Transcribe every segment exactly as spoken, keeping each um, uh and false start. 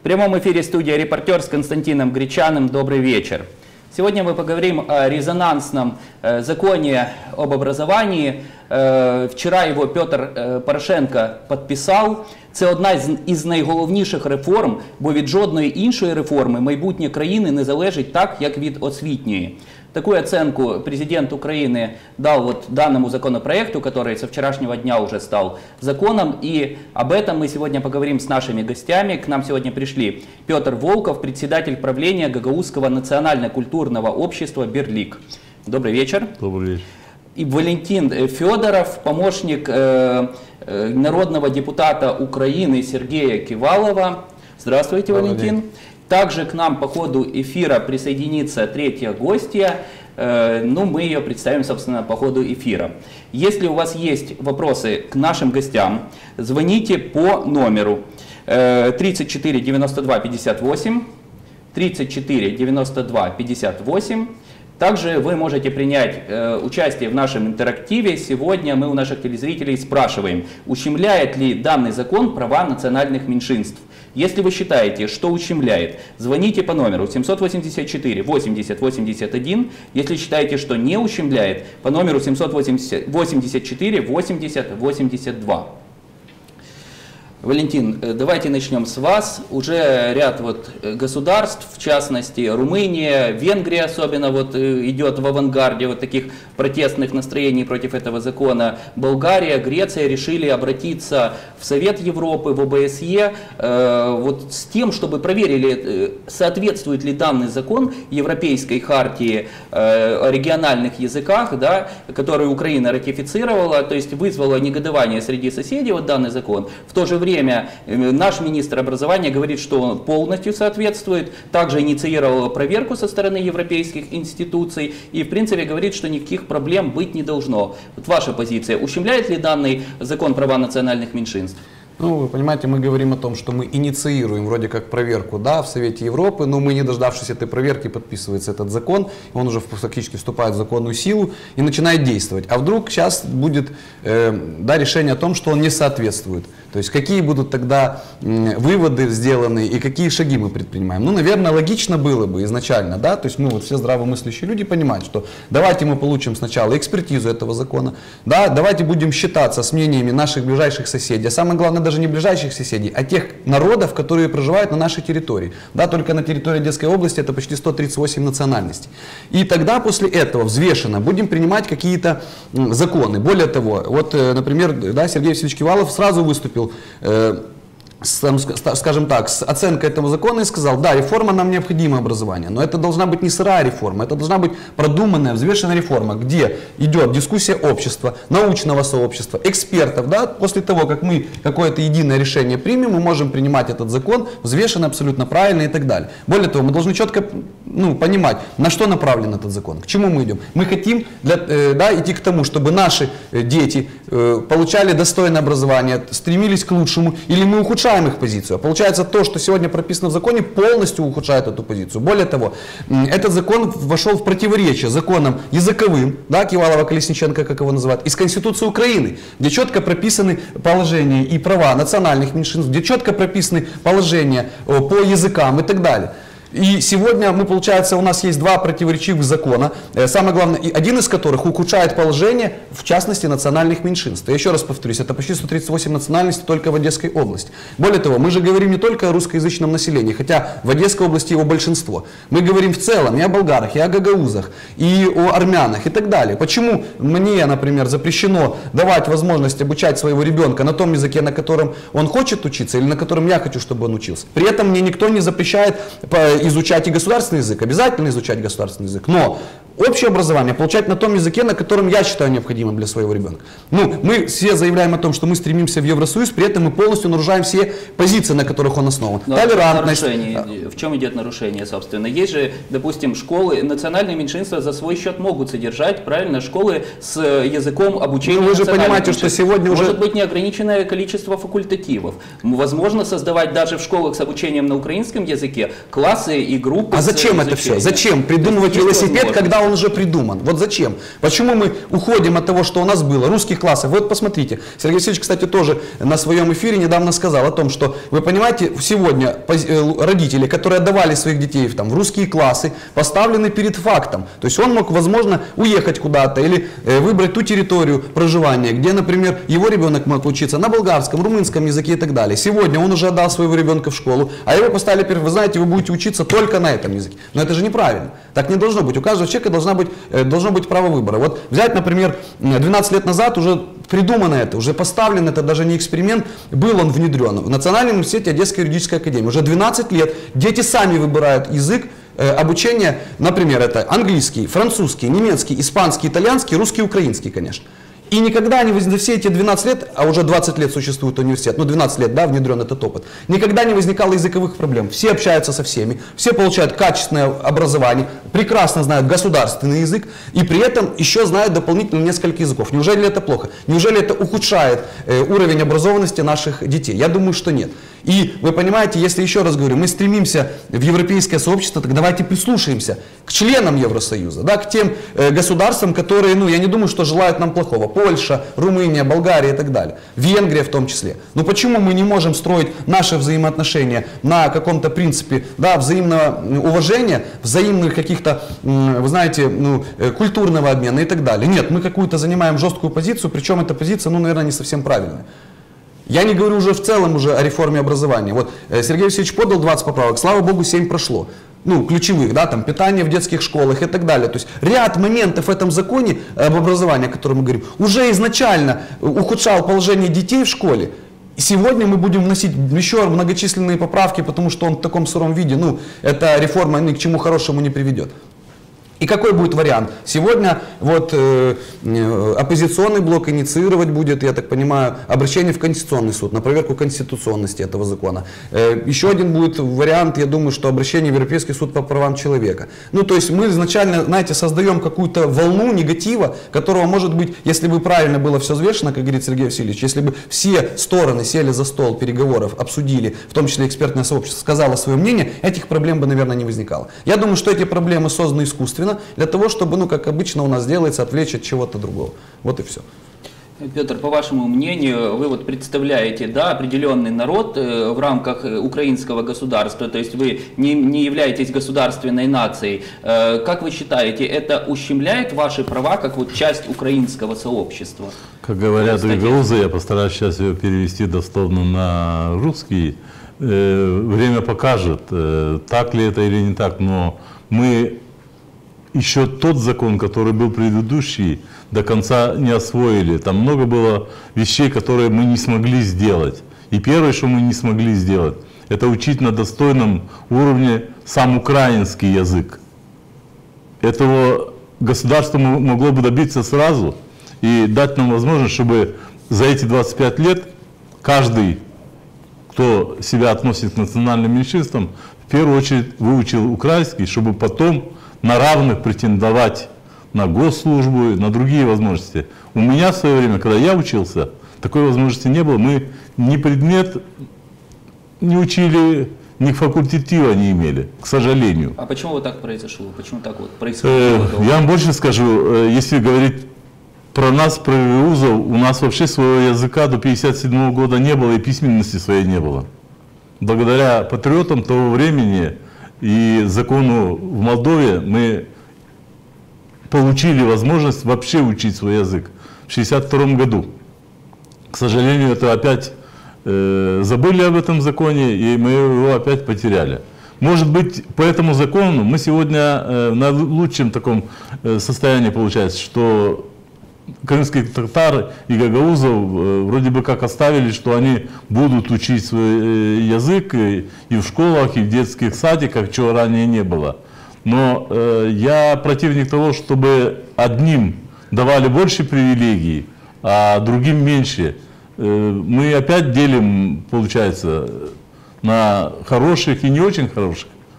прямом эфире студия «Репортер» с Константином Гречаным. Добрый вечер. Сегодня мы поговорим о резонансном э, законе об образовании. Э, вчера его Петр э, Порошенко подписал. Це одна із, із найголовніших реформ, бо від жодної іншої реформи майбутнє країни не залежить так, як від освітньої. Такую оценку президент Украины дал вот данному законопроекту, который со вчерашнего дня уже стал законом. И об этом мы сегодня поговорим с нашими гостями. К нам сегодня пришли Петр Волков, председатель правления Гагаузского национально-культурного общества «Берлик». Добрый вечер. Добрый вечер. И Валентин Федоров, помощник э, э, народного депутата Украины Сергея Кивалова. Здравствуйте, Добрый Валентин. День. Также к нам по ходу эфира присоединится третья гостья, э, ну мы ее представим, собственно, по ходу эфира. Если у вас есть вопросы к нашим гостям, звоните по номеру э, тридцать четыре девяносто два пятьдесят восемь, тридцать четыре девяносто два пятьдесят восемь. Также вы можете принять э, участие в нашем интерактиве. Сегодня мы у наших телезрителей спрашиваем, ущемляет ли данный закон права национальных меньшинств. Если вы считаете, что ущемляет, звоните по номеру семьсот восемьдесят четыре восемьдесят восемьдесят один. Если считаете, что не ущемляет, по номеру семьсот восемьдесят четыре восемьдесят восемьдесят два. Валентин, давайте начнем с вас. Уже ряд вот государств, в частности Румыния, Венгрия особенно вот идет в авангарде вот таких протестных настроений против этого закона. Болгария, Греция решили обратиться в Совет Европы, в О Бэ Эс Е э, вот с тем, чтобы проверили, соответствует ли данный закон Европейской хартии э, о региональных языках, да, который Украина ратифицировала, то есть вызвало негодование среди соседей вот данный закон. В то же время Время наш министр образования говорит, что он полностью соответствует, также инициировал проверку со стороны европейских институций и в принципе говорит, что никаких проблем быть не должно. Вот ваша позиция, ущемляет ли данный закон права национальных меньшинств? Ну, вы понимаете, мы говорим о том, что мы инициируем вроде как проверку, да, в Совете Европы, но мы, не дождавшись этой проверки, подписывается этот закон, он уже фактически вступает в законную силу и начинает действовать. А вдруг сейчас будет э, да, решение о том, что он не соответствует. То есть какие будут тогда э, выводы сделаны и какие шаги мы предпринимаем. Ну, наверное, логично было бы изначально, да, то есть мы вот все здравомыслящие люди понимают, что давайте мы получим сначала экспертизу этого закона, да, давайте будем считаться с мнениями наших ближайших соседей, а самое главное, даже не ближайших соседей, а тех народов, которые проживают на нашей территории. Да, только на территории Одесской области это почти сто тридцать восемь национальностей. И тогда после этого взвешенно будем принимать какие-то законы. Более того, вот, например, да, Сергей Васильевич Кивалов сразу выступил э, с, скажем так, с оценкой этого закона и сказал, да, реформа нам необходима образование, но это должна быть не сырая реформа, это должна быть продуманная, взвешенная реформа, где идет дискуссия общества, научного сообщества, экспертов, да, после того, как мы какое-то единое решение примем, мы можем принимать этот закон взвешенно, абсолютно правильно и так далее. Более того, мы должны четко, ну, понимать, на что направлен этот закон, к чему мы идем. Мы хотим для, э, да, идти к тому, чтобы наши дети э, получали достойное образование, стремились к лучшему, или мы ухудшаем их позицию. Получается, то, что сегодня прописано в законе, полностью ухудшает эту позицию. Более того, этот закон вошел в противоречие законам языковым, да, Кивалова-Колесниченко, как его называют, из Конституции Украины, где четко прописаны положения и права национальных меньшинств, где четко прописаны положения по языкам и так далее. И сегодня, мы, получается, у нас есть два противоречивых закона, самое главное, один из которых ухудшает положение, в частности, национальных меньшинств. Я еще раз повторюсь, это почти сто тридцать восемь национальностей только в Одесской области. Более того, мы же говорим не только о русскоязычном населении, хотя в Одесской области его большинство. Мы говорим в целом и о болгарах, и о гагаузах, и о армянах и так далее. Почему мне, например, запрещено давать возможность обучать своего ребенка на том языке, на котором он хочет учиться, или на котором я хочу, чтобы он учился? При этом мне никто не запрещает изучать и государственный язык, обязательно изучать государственный язык, но общее образование получать на том языке, на котором я считаю необходимым для своего ребенка. Ну, мы все заявляем о том, что мы стремимся в Евросоюз, при этом мы полностью нарушаем все позиции, на которых он основан. Но толерантность. В чем идет нарушение, собственно? Есть же, допустим, школы, национальные меньшинства за свой счет могут содержать, правильно, школы с языком обучения. Ну, вы же понимаете, что сегодня уже... Может быть неограниченное количество факультативов. Возможно создавать даже в школах с обучением на украинском языке классы классы и группы. А зачем это все? Зачем придумывать велосипед, когда он уже придуман? Вот зачем? Почему мы уходим от того, что у нас было? Русских классов. Вот посмотрите. Сергей Васильевич, кстати, тоже на своем эфире недавно сказал о том, что, вы понимаете, сегодня родители, которые отдавали своих детей там, в русские классы, поставлены перед фактом. То есть он мог, возможно, уехать куда-то или выбрать ту территорию проживания, где, например, его ребенок мог учиться на болгарском, румынском языке и так далее. Сегодня он уже отдал своего ребенка в школу, а его поставили перед, вы знаете, вы будете учиться только на этом языке. Но это же неправильно. Так не должно быть. У каждого человека должна быть, должно быть право выбора. Вот взять, например, двенадцать лет назад уже придумано это, уже поставлен, это даже не эксперимент, был он внедрен. В Национальном университете Одесской юридической академии уже двенадцать лет дети сами выбирают язык э, обучения, например, это английский, французский, немецкий, испанский, итальянский, русский, украинский, конечно. И никогда не возникало, за все эти двенадцать лет, а уже двадцать лет существует университет, ну двенадцать лет, да, внедрен этот опыт, никогда не возникало языковых проблем. Все общаются со всеми, все получают качественное образование, прекрасно знают государственный язык и при этом еще знают дополнительно несколько языков. Неужели это плохо? Неужели это ухудшает э, уровень образованности наших детей? Я думаю, что нет. И вы понимаете, если еще раз говорю, мы стремимся в европейское сообщество, так давайте прислушаемся к членам Евросоюза, да, к тем э, государствам, которые, ну, я не думаю, что желают нам плохого. Польша, Румыния, Болгария и так далее. Венгрия в том числе. Но почему мы не можем строить наши взаимоотношения на каком-то принципе, да, взаимного уважения, взаимных каких-то, вы знаете, ну, культурного обмена и так далее? Нет, мы какую-то занимаем жесткую позицию, причем эта позиция, ну, наверное, не совсем правильная. Я не говорю уже в целом уже о реформе образования. Вот Сергей Васильевич подал двадцать поправок, слава богу, семь прошло. Ну, ключевых, да, там, питание в детских школах и так далее. То есть ряд моментов в этом законе об образовании, о котором мы говорим, уже изначально ухудшал положение детей в школе. И сегодня мы будем вносить еще многочисленные поправки, потому что он в таком сыром виде, ну, эта реформа ни к чему хорошему не приведет. И какой будет вариант? Сегодня вот э, оппозиционный блок инициировать будет, я так понимаю, обращение в Конституционный суд на проверку конституционности этого закона. Э, еще один будет вариант, я думаю, что обращение в Европейский суд по правам человека. Ну, то есть мы изначально, знаете, создаем какую-то волну негатива, которого, может быть, если бы правильно было все взвешено, как говорит Сергей Васильевич, если бы все стороны сели за стол переговоров, обсудили, в том числе экспертное сообщество, сказало свое мнение, этих проблем бы, наверное, не возникало. Я думаю, что эти проблемы созданы искусственно, для того, чтобы, ну, как обычно у нас делается, отвлечь от чего-то другого. Вот и все. Петр, по вашему мнению, вы вот представляете, да, определенный народ э, в рамках украинского государства, то есть вы не, не являетесь государственной нацией. Э, как вы считаете, это ущемляет ваши права как вот часть украинского сообщества? Как говорят гагаузы, я постараюсь сейчас ее перевести дословно на русский. Э, время покажет, э, так ли это или не так, но мы еще тот закон, который был предыдущий, до конца не освоили. Там много было вещей, которые мы не смогли сделать. И первое, что мы не смогли сделать, это учить на достойном уровне сам украинский язык. Этого государство могло бы добиться сразу и дать нам возможность, чтобы за эти двадцать пять лет каждый, кто себя относит к национальным меньшинствам, в первую очередь выучил украинский, чтобы потом на равных претендовать на госслужбу, на другие возможности. У меня в свое время, когда я учился, такой возможности не было. Мы ни предмет не учили, ни факультатива не имели, к сожалению. А почему вот так произошло? Почему так вот происходило? Э, я вам больше скажу, если говорить про нас, про вузов, у нас вообще своего языка до пятьдесят седьмого года не было и письменности своей не было. Благодаря патриотам того времени и закону в Молдове мы получили возможность вообще учить свой язык в шестьдесят втором году. К сожалению, это опять э, забыли об этом законе, и мы его опять потеряли. Может быть, по этому закону мы сегодня э, на лучшем таком э, состоянии получается, что крымских татар и гагаузов э, вроде бы как оставили, что они будут учить свой э, язык и, и в школах, и в детских садиках, чего ранее не было. Но э, я противник того, чтобы одним давали больше привилегий, а другим меньше. Э, мы опять делим, получается, на хороших и не очень хороших.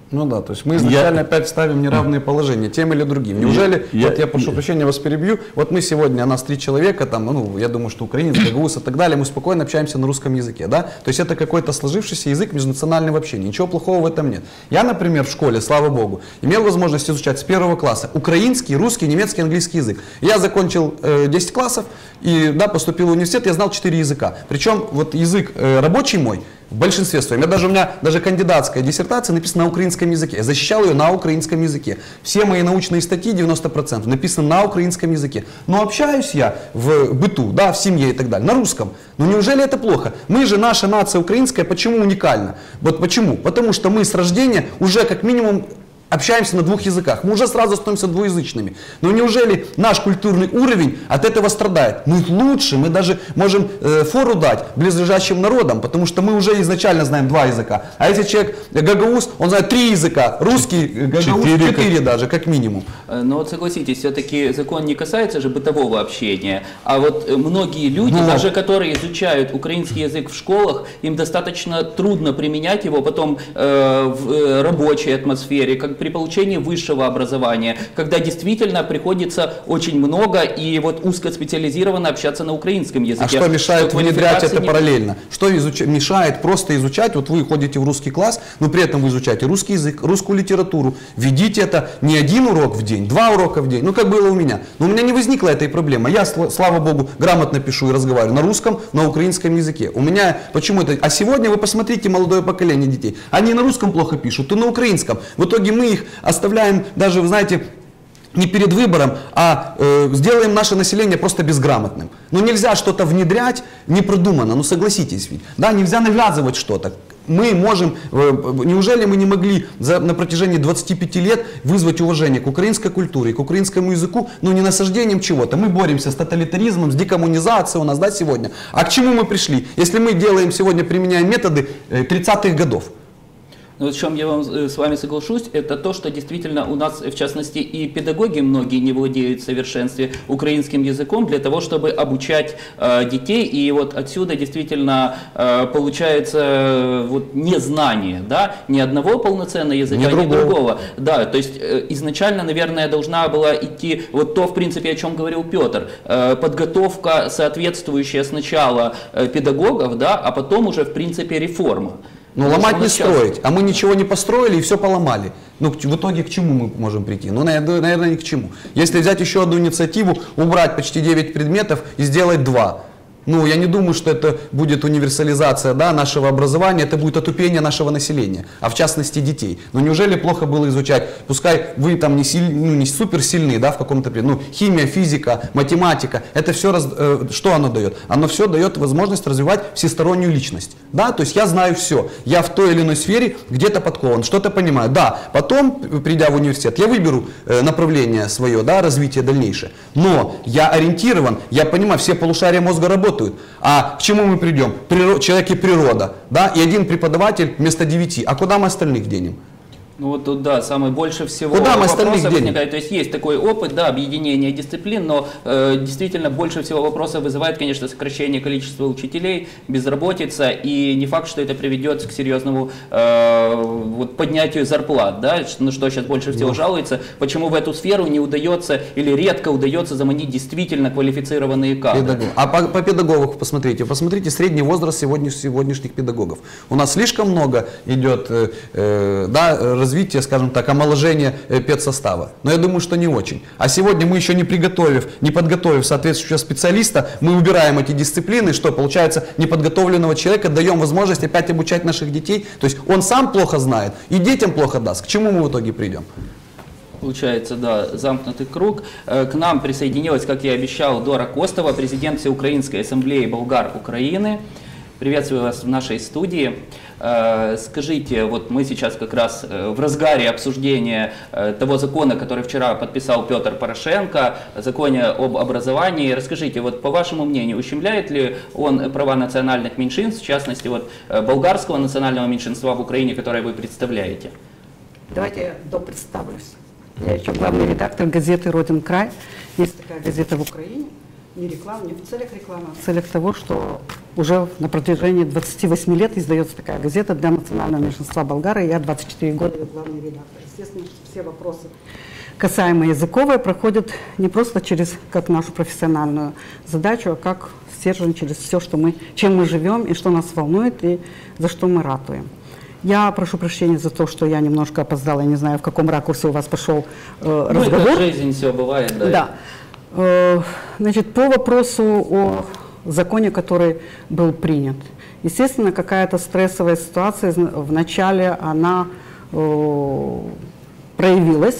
Ну да, то есть мы изначально я... опять ставим неравные положения тем или другим. Неужели, я, вот я, я прошу прощения, вас перебью, вот мы сегодня, нас три человека, там, ну, я думаю, что украинец, гагаус и так далее, мы спокойно общаемся на русском языке, да? То есть это какой-то сложившийся язык межнационального общения, ничего плохого в этом нет. Я, например, в школе, слава богу, имел возможность изучать с первого класса украинский, русский, немецкий, английский язык. Я закончил э, десять классов и, да, поступил в университет, я знал четыре языка. Причем вот язык э, рабочий мой, в большинстве своем. Я даже, у меня даже кандидатская диссертация написана на украинском языке. Я защищал ее на украинском языке. Все мои научные статьи, девяносто процентов, написаны на украинском языке. Но общаюсь я в быту, да, в семье и так далее, на русском. Но неужели это плохо? Мы же, наша нация украинская, почему уникальна? Вот почему? Потому что мы с рождения уже как минимум общаемся на двух языках. Мы уже сразу становимся двуязычными. Но неужели наш культурный уровень от этого страдает? Мы лучше, мы даже можем э, фору дать близлежащим народам, потому что мы уже изначально знаем два языка. А если человек гагаус, он знает три языка. Русский, гагаус, четыре, четыре даже, как минимум. Но вот согласитесь, все-таки закон не касается же бытового общения. А вот многие люди, Но... даже которые изучают украинский язык в школах, им достаточно трудно применять его потом э, в э, рабочей атмосфере, как при получении высшего образования, когда действительно приходится очень много и вот узкоспециализированно общаться на украинском языке. А что мешает внедрять это не... параллельно? Что изуч... мешает просто изучать, вот вы ходите в русский класс, но при этом вы изучаете русский язык, русскую литературу, ведите это не один урок в день, два урока в день, ну как было у меня. Но у меня не возникла этой проблемы. Я, слава богу, грамотно пишу и разговариваю на русском, на украинском языке. У меня, почему это? А сегодня вы посмотрите молодое поколение детей, они на русском плохо пишут, то на украинском. В итоге мы их оставляем даже, вы знаете, не перед выбором, а э, сделаем наше население просто безграмотным. Ну нельзя что-то внедрять непродуманно, ну согласитесь ведь. Да, нельзя навязывать что-то. Мы можем, э, неужели мы не могли за, на протяжении двадцати пяти лет вызвать уважение к украинской культуре, к украинскому языку, ну не насаждением чего-то. Мы боремся с тоталитаризмом, с декоммунизацией у нас, да, сегодня. А к чему мы пришли? Если мы делаем сегодня, применяем методы э, тридцатых годов. Но вот в чем я вам, с вами соглашусь, это то, что действительно у нас, в частности, и педагоги многие не владеют в совершенстве украинским языком для того, чтобы обучать э, детей. И вот отсюда действительно э, получается э, вот, незнание, да, ни одного полноценного языка, ни, ни другого. другого. Да, то есть э, изначально, наверное, должна была идти вот то, в принципе, о чем говорил Петр, э, подготовка соответствующая сначала э, педагогов, да, а потом уже, в принципе, реформа. Ну, ломать не строить, а мы ничего не построили и все поломали. Ну, в итоге к чему мы можем прийти? Ну, наверное, ни к чему. Если взять еще одну инициативу, убрать почти девять предметов и сделать два. Ну, я не думаю, что это будет универсализация, да, нашего образования, это будет отупение нашего населения, а в частности детей. Но неужели плохо было изучать, пускай вы там не, силь, ну, не суперсильны, да, в каком-то, ну, химия, физика, математика, это все, раз, э, что оно дает? Оно все дает возможность развивать всестороннюю личность, да, то есть я знаю все, я в той или иной сфере где-то подкован, что-то понимаю, да, потом, придя в университет, я выберу э, направление свое, да, развитие дальнейшее, но я ориентирован, я понимаю, все полушария мозга работают. А к чему мы придем? Природ, человек и природа, да, и один преподаватель вместо девяти. А куда мы остальных денем? Ну вот тут, да, самое больше всего Куда мы вопросов возникает. То есть есть такой опыт, да, объединения дисциплин, но э, действительно больше всего вопросов вызывает, конечно, сокращение количества учителей, безработица, и не факт, что это приведет к серьезному э, вот, поднятию зарплат, да, на что сейчас больше всего жалуется, почему в эту сферу не удается или редко удается заманить действительно квалифицированные кадры. Педагог. А по, по педагогам посмотрите, посмотрите средний возраст сегодня, сегодняшних педагогов. У нас слишком много идет, э, э, да, развитие, скажем так, омоложение педсостава. Но я думаю, что не очень. А сегодня мы еще не приготовив, не подготовив соответствующего специалиста, мы убираем эти дисциплины, что получается неподготовленного человека даем возможность опять обучать наших детей. То есть он сам плохо знает и детям плохо даст. К чему мы в итоге придем? Получается, да, замкнутый круг. К нам присоединилась, как я обещал, Дора Костова, президент Всеукраинской ассамблеи болгар Украины. Приветствую вас в нашей студии. Скажите, вот мы сейчас как раз в разгаре обсуждения того закона, который вчера подписал Петр Порошенко, законе об образовании. Расскажите, вот по вашему мнению, ущемляет ли он права национальных меньшинств, в частности, вот болгарского национального меньшинства в Украине, которое вы представляете? Давайте я допредставлюсь. Я еще главный редактор газеты «Родин край». Есть такая газета в Украине. не реклама, не в целях рекламы, а в целях того, что уже на протяжении двадцати восьми лет издается такая газета для национального меньшинства болгара, и я двадцать четыре года главный редактор. Естественно, что все вопросы, касаемые языковые, проходят не просто через как нашу профессиональную задачу, а как стержень через все, что мы, чем мы живем и что нас волнует, и за что мы ратуем. Я прошу прощения за то, что я немножко опоздала, я не знаю, в каком ракурсе у вас пошел э, разговор. Ну, это жизнь, все бывает, да. Да. Э, значит, по вопросу о законе, который был принят. Естественно, какая-то стрессовая ситуация в начале, она э, проявилась,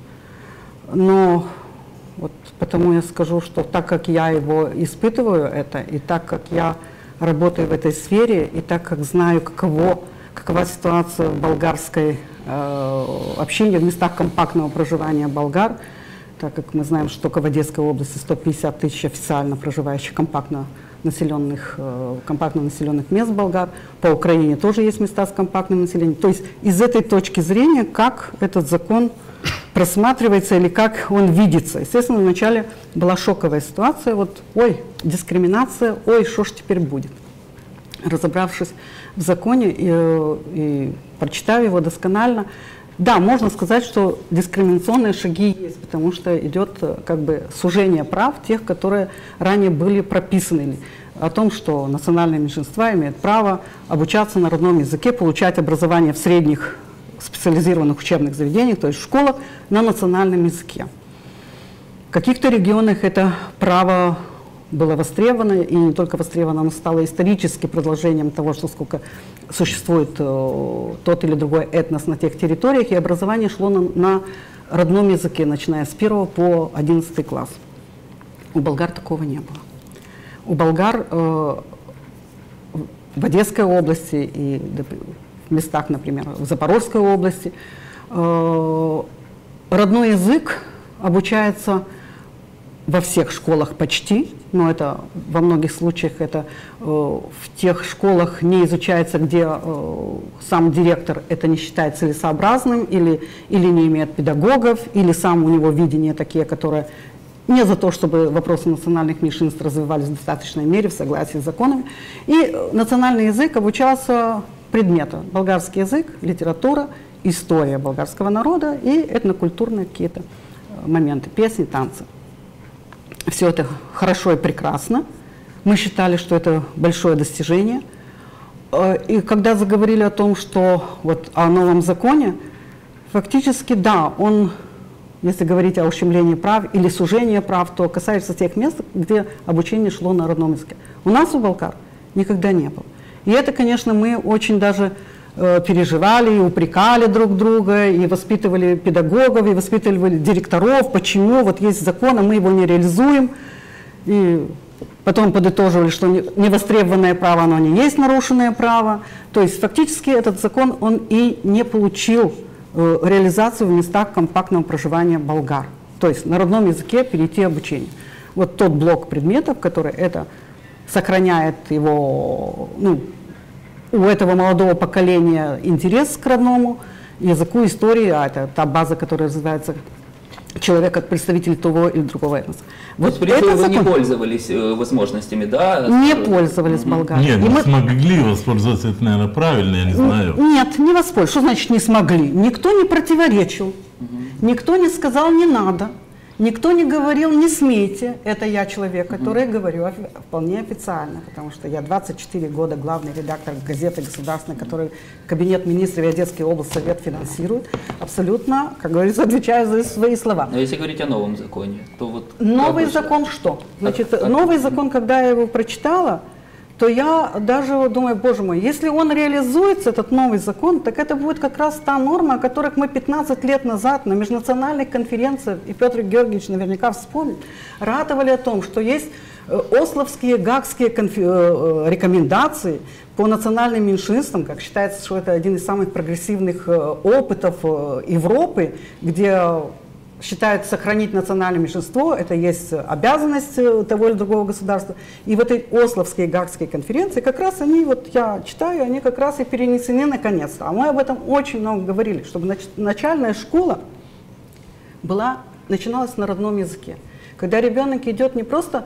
но вот потому я скажу, что так как я его испытываю, это, и так как я работаю в этой сфере, и так как знаю, каково, какова ситуация в болгарской э, общине, в местах компактного проживания болгар, так как мы знаем, что только в Одесской области сто пятьдесят тысяч официально проживающих компактно населенных, э, компактно населенных мест болгар, по Украине тоже есть места с компактным населением. То есть из этой точки зрения, как этот закон просматривается или как он видится. Естественно, вначале была шоковая ситуация, вот, ой, дискриминация, ой, что ж теперь будет. Разобравшись в законе и, и прочитав его досконально, да, можно сказать, что дискриминационные шаги есть, потому что идет как бы сужение прав тех, которые ранее были прописаны. О том, что национальные меньшинства имеют право обучаться на родном языке, получать образование в средних специализированных учебных заведениях, то есть в школах, на национальном языке. В каких-то регионах это право было востребовано, и не только востребовано, оно стало исторически продолжением того, что сколько существует э, тот или другой этнос на тех территориях, и образование шло на, на родном языке, начиная с первого по одиннадцатый класс. У болгар такого не было. У болгар э, в Одесской области и в местах, например, в Запорожской области, э, родной язык обучается во всех школах почти, но это во многих случаях это э, в тех школах не изучается, где э, сам директор это не считает целесообразным, или, или не имеет педагогов, или сам у него видения такие, которые не за то, чтобы вопросы национальных меньшинств развивались в достаточной мере в согласии с законами. И национальный язык обучался предмету: болгарский язык, литература, история болгарского народа и этнокультурные какие-то моменты, песни, танцы. Все это хорошо и прекрасно. Мы считали, что это большое достижение. И когда заговорили о том, что вот о новом законе, фактически да, он, если говорить о ущемлении прав или сужении прав, то касается тех мест, где обучение шло на родном языке. У нас, у болгар, никогда не было. И это, конечно, мы очень даже э, переживали и упрекали друг друга, и воспитывали педагогов, и воспитывали директоров, почему вот есть закон, а мы его не реализуем. И потом подытоживали, что невостребованное право, оно не есть нарушенное право. То есть фактически этот закон, он и не получил э, реализацию в местах компактного проживания болгар. То есть на родном языке перейти обучение. Вот тот блок предметов, который это сохраняет его, ну, у этого молодого поколения интерес к родному языку, истории, а это та база, которая развивается человек как представитель того или другого этноса. Вот при этом вы не пользовались э, возможностями, да? Не пользовались болгары. Нет, не мы... смогли воспользоваться, это, наверное, правильно, я не знаю. Нет, не воспользовались. Что значит не смогли? Никто не противоречил, угу. Никто не сказал не надо. Никто не говорил «не смейте». Это я человек, который mm-hmm. говорю вполне официально, потому что я двадцать четыре года главный редактор газеты государственной, который Кабинет министров и Одесской области совет финансирует. Абсолютно, как говорится, отвечаю за свои слова. Но если говорить о новом законе, то вот... Новый закон что? Значит, как, новый как... закон, когда я его прочитала, то я даже думаю, боже мой, если он реализуется, этот новый закон, так это будет как раз та норма, о которой мы пятнадцать лет назад на межнациональных конференциях, и Петр Георгиевич наверняка вспомнит, ратовали о том, что есть ословские, гаагские конфи... рекомендации по национальным меньшинствам, как считается, что это один из самых прогрессивных опытов Европы, где считают сохранить национальное меньшинство, это есть обязанность того или другого государства. И в этой Ословской и Гаагской конференции как раз они, вот я читаю, они как раз и перенесены наконец-то. А мы об этом очень много говорили, чтобы начальная школа была, начиналась на родном языке. Когда ребенок идет не просто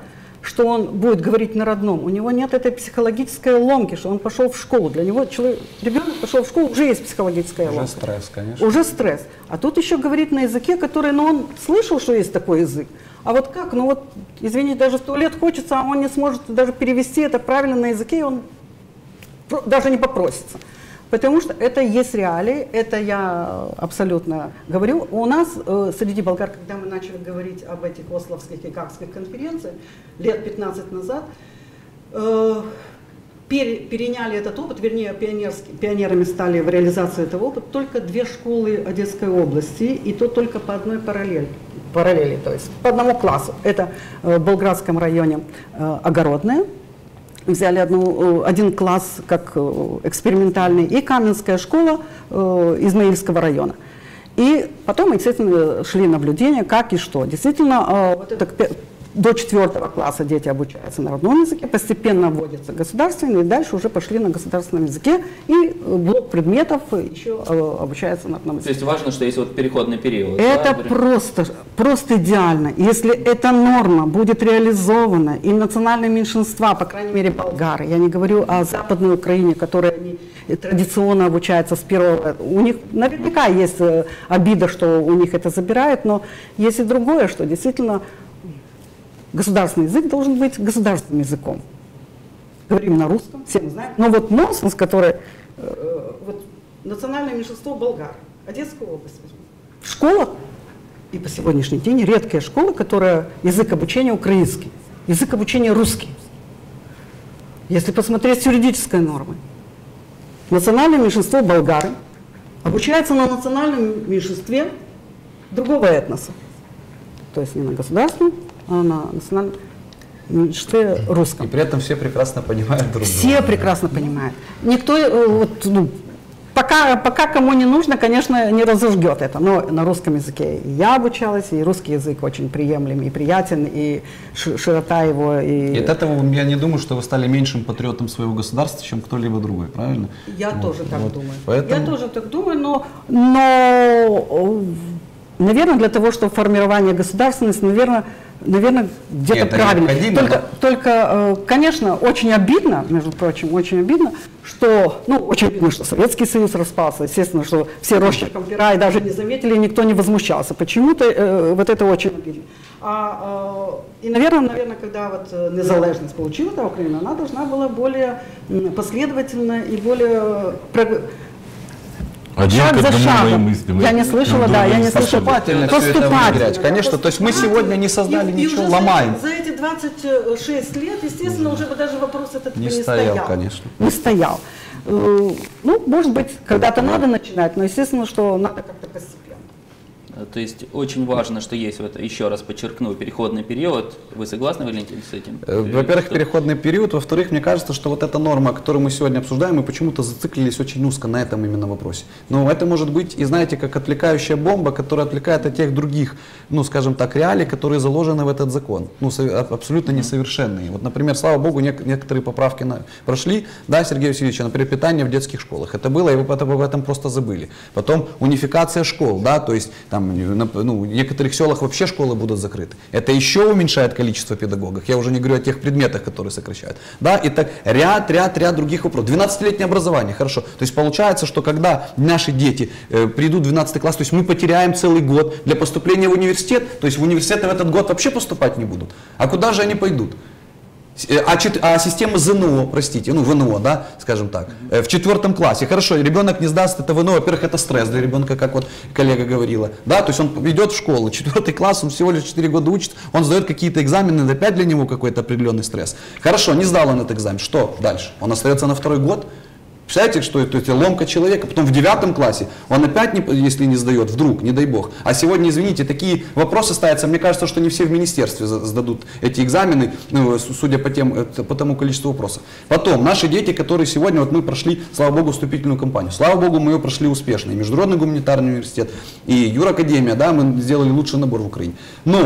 что он будет говорить на родном. У него нет этой психологической ломки, что он пошел в школу. Для него человек, ребенок пошел в школу, уже есть психологическая ломка. Уже стресс, конечно. Уже стресс. А тут еще говорит на языке, который, ну, он слышал, что есть такой язык. А вот как? Ну вот, извините, даже в туалет хочется, а он не сможет даже перевести это правильно на языке, и он даже не попросится. Потому что это есть реалии, это я абсолютно говорю. У нас э, среди болгар, когда мы начали говорить об этих ословских и гаагских конференциях лет пятнадцать назад, э, пере, переняли этот опыт, вернее, пионерами стали в реализации этого опыта только две школы Одесской области, и то только по одной параллели, параллели то есть по одному классу. Это э, в Болградском районе э, Огородное. Взяли одну, один класс как экспериментальный, и Каменская школа э, Измаильского района. И потом, естественно, шли наблюдения, как и что. Действительно, э, вот это, до четвертого класса дети обучаются на родном языке, постепенно вводятся государственные, и дальше уже пошли на государственном языке, и блок предметов еще э, обучается на родном языке. То есть важно, что есть вот переходный период. Это да? просто, просто идеально. Если эта норма будет реализована, и национальные меньшинства, по крайней мере болгары, я не говорю о Западной Украине, которая они традиционно обучается с первого, у них наверняка есть обида, что у них это забирают, но есть и другое, что действительно государственный язык должен быть государственным языком. Говорим на русском, все мы знаем. Но вот нонсенс, который э, вот, национальное меньшинство болгар, Одесская область, школа, и по сегодняшний день редкая школа, которая язык обучения украинский, язык обучения русский. Если посмотреть с юридической нормы, национальное меньшинство болгары обучается на национальном меньшинстве другого этноса, то есть не на государственном, а на национальном меньшинстве русском. И при этом все прекрасно понимают друг друга. Все прекрасно понимают. Никто, вот, ну, пока, пока кому не нужно, конечно, не разожгет это. Но на русском языке я обучалась, и русский язык очень приемлем и приятен, и широта его. И... и от этого я не думаю, что вы стали меньшим патриотом своего государства, чем кто-либо другой, правильно? Я вот, тоже так вот. думаю. Поэтому... Я тоже так думаю, но, но наверное, для того, чтобы формирование государственности, наверное, Наверное, где-то правильно. Только, да? только, конечно, очень обидно, между прочим, очень обидно, что, ну, очень обидно, что Советский Союз распался, естественно, что все росчерком пера и даже не заметили, никто не возмущался. Почему-то э, вот это очень обидно. А, э, и, наверное, наверное, когда вот незалежность получила эта Украина, она должна была более последовательно и более... Один шаг за шагом. Я не слышала, да, я не слышала. Поступательно все это внедрять. Конечно, то есть мы сегодня не создали и, ничего, и ломаем. За, за эти двадцать шесть лет, естественно, mm. уже бы даже вопрос этот не, не стоял, стоял. Конечно. Не стоял. Ну, может быть, когда-то надо начинать, но, естественно, что надо как-то постепенно. То есть очень важно, что есть, вот, еще раз подчеркну, переходный период. Вы согласны, Валентин, с этим? Во-первых, переходный период. Во-вторых, мне кажется, что вот эта норма, которую мы сегодня обсуждаем, мы почему-то зациклились очень узко на этом именно вопросе. Но это может быть, и знаете, как отвлекающая бомба, которая отвлекает от тех других, ну, скажем так, реалий, которые заложены в этот закон. Ну, абсолютно несовершенные. Вот, например, слава богу, некоторые поправки на... прошли, да, Сергей Васильевич, например, питание в детских школах. Это было, и вы об этом просто забыли. Потом унификация школ, да, то есть там ну, в некоторых селах вообще школы будут закрыты. Это еще уменьшает количество педагогов. Я уже не говорю о тех предметах, которые сокращают. Да, и так ряд, ряд, ряд других вопросов. двенадцатилетнее образование, хорошо. То есть получается, что когда наши дети э, придут в двенадцатый класс, то есть мы потеряем целый год для поступления в университет, то есть в университеты в этот год вообще поступать не будут. А куда же они пойдут? А, а система ЗНО, простите, ну ВНО, да, скажем так, в четвертом классе, хорошо, ребенок не сдаст это ВНО, во-первых, это стресс для ребенка, как вот коллега говорила, да, то есть он идет в школу, четвертый класс, он всего лишь четыре года учится, он сдает какие-то экзамены, опять для него какой-то определенный стресс. Хорошо, не сдал он этот экзамен, что дальше? Он остается на второй год? Представляете, что это, это ломка человека, потом в девятом классе он опять, не, если не сдает, вдруг, не дай бог. А сегодня, извините, такие вопросы ставятся, мне кажется, что не все в министерстве сдадут эти экзамены, ну, судя по, тем, по тому количеству вопросов. Потом, наши дети, которые сегодня, вот мы прошли, слава богу, вступительную кампанию, слава богу, мы ее прошли успешно, и Международный гуманитарный университет, и Юракадемия, да, мы сделали лучший набор в Украине. Но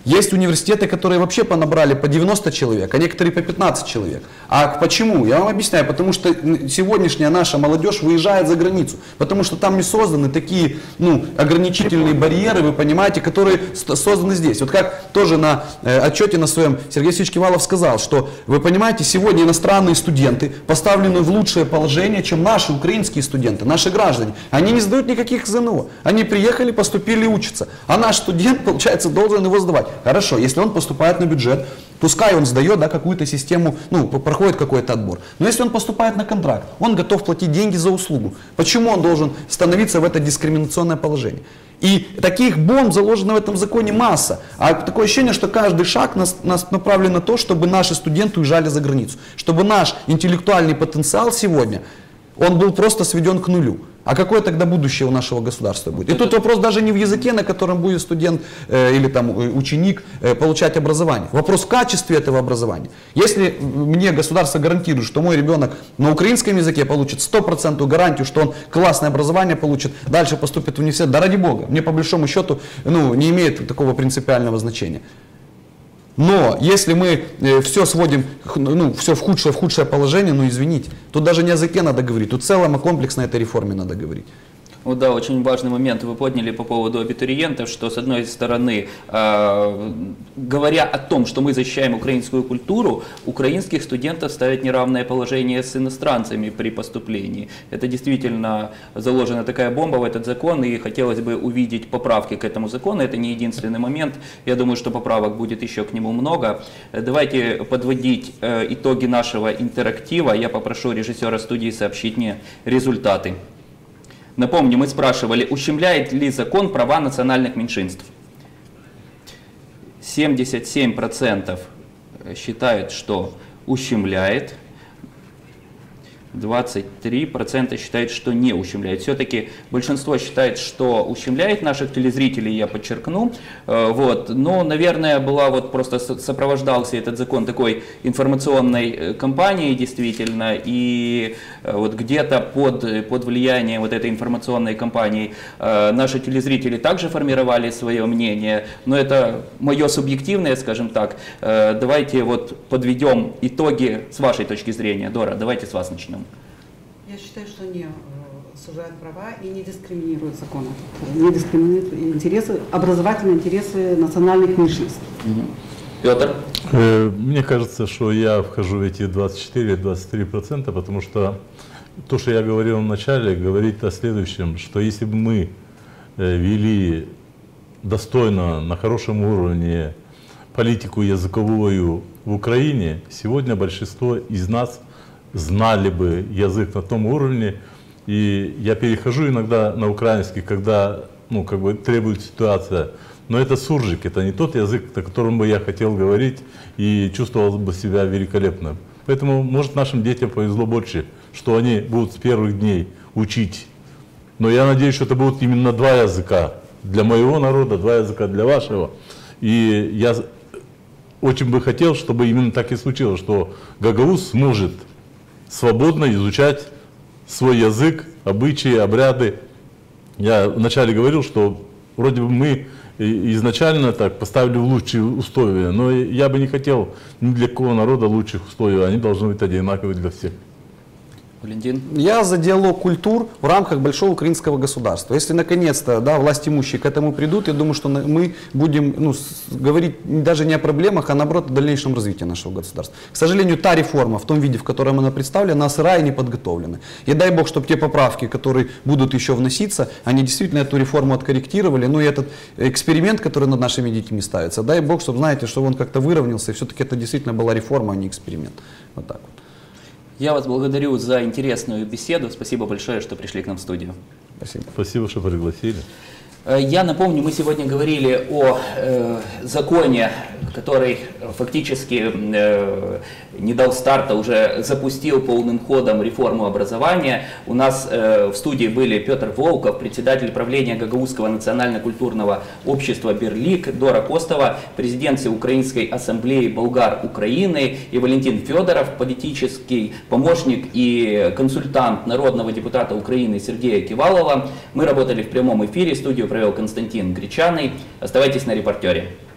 Есть университеты, которые вообще понабрали по девяносто человек, а некоторые по пятнадцать человек. А почему? Я вам объясняю. Потому что сегодняшняя наша молодежь выезжает за границу. Потому что там не созданы такие ну, ограничительные барьеры, вы понимаете, которые созданы здесь. Вот как тоже на э, отчете на своем Сергей Васильевич Кивалов сказал, что вы понимаете, сегодня иностранные студенты поставлены в лучшее положение, чем наши украинские студенты, наши граждане. Они не сдают никаких ЗНО. Они приехали, поступили учатся. А наш студент, получается, должен его сдавать. Хорошо, если он поступает на бюджет, пускай он сдает да, какую-то систему, ну, проходит какой-то отбор. Но если он поступает на контракт, он готов платить деньги за услугу. Почему он должен становиться в это дискриминационное положение? И таких бомб заложено в этом законе масса. А такое ощущение, что каждый шаг нас, нас направлен на то, чтобы наши студенты уезжали за границу. Чтобы наш интеллектуальный потенциал сегодня, он был просто сведен к нулю. А какое тогда будущее у нашего государства будет? И тут вопрос даже не в языке, на котором будет студент э, или там, ученик э, получать образование. Вопрос в качестве этого образования. Если мне государство гарантирует, что мой ребенок на украинском языке получит сто процентов гарантию, что он классное образование получит, дальше поступит в университет, да ради бога, мне по большому счету ну, не имеет такого принципиального значения. Но если мы э, все сводим, ну, все в худшее, в худшее положение, ну извините, тут даже не о языке надо говорить, тут целом о комплексной этой реформе надо говорить. Вот да, очень важный момент вы подняли по поводу абитуриентов, что с одной стороны, э, говоря о том, что мы защищаем украинскую культуру, украинских студентов ставят неравное положение с иностранцами при поступлении. Это действительно заложена такая бомба в этот закон, и хотелось бы увидеть поправки к этому закону. Это не единственный момент, я думаю, что поправок будет еще к нему много. Давайте подводить э, итоги нашего интерактива. Я попрошу режиссера студии сообщить мне результаты. Напомню, мы спрашивали, ущемляет ли закон права национальных меньшинств. семьдесят семь процентов считают, что ущемляет, двадцать три процента считают, что не ущемляет. Все-таки большинство считает, что ущемляет наших телезрителей, я подчеркну. Вот. Но, наверное, была вот просто сопровождался этот закон такой информационной кампанией, действительно, и вот где-то под, под влиянием вот этой информационной кампании наши телезрители также формировали свое мнение, но это мое субъективное, скажем так. Давайте вот подведем итоги с вашей точки зрения. Дора, давайте с вас начнем. Я считаю, что не сужают права и не дискриминируют закон. Не дискриминируют интересы, образовательные интересы национальных меньшинств. Угу. Петр? Мне кажется, что я вхожу в эти двадцать четыре — двадцать три процента, потому что то, что я говорил в начале, говорит о следующем, что если бы мы вели достойно, на хорошем уровне политику языковую в Украине, сегодня большинство из нас знали бы язык на том уровне. И я перехожу иногда на украинский, когда ну, как бы требует ситуация. Но это суржик, это не тот язык, на котором бы я хотел говорить и чувствовал бы себя великолепно. Поэтому, может, нашим детям повезло больше, что они будут с первых дней учить. Но я надеюсь, что это будут именно два языка. Для моего народа, два языка для вашего. И я очень бы хотел, чтобы именно так и случилось, что Гагауз сможет свободно изучать свой язык, обычаи, обряды. Я вначале говорил, что вроде бы мы изначально так поставили в лучшие условия, но я бы не хотел ни для какого народа лучших условий, они должны быть одинаковые для всех. Валентин? Я за диалог культур в рамках большого украинского государства. Если наконец-то да, власть имущие к этому придут, я думаю, что мы будем ну, говорить даже не о проблемах, а наоборот о дальнейшем развитии нашего государства. К сожалению, та реформа в том виде, в котором она представлена, она сырая и не подготовлена. И дай бог, чтобы те поправки, которые будут еще вноситься, они действительно эту реформу откорректировали. Ну и этот эксперимент, который над нашими детьми ставится, дай бог, чтобы, знаете, что он как-то выровнялся, и все-таки это действительно была реформа, а не эксперимент. Вот так вот. Я вас благодарю за интересную беседу. Спасибо большое, что пришли к нам в студию. Спасибо. Спасибо, что пригласили. Я напомню, мы сегодня говорили о э, законе, который фактически э, не дал старта, уже запустил полным ходом реформу образования. У нас э, в студии были Петр Волков, председатель правления Гагаузского национально-культурного общества «Берлик», Дора Костова, президент Всеукраинской ассамблеи болгар Украины, и Валентин Федоров, политический помощник и консультант народного депутата Украины Сергея Кивалова. Мы работали в прямом эфире, студию провел Константин Гречаный. Оставайтесь на «Репортере».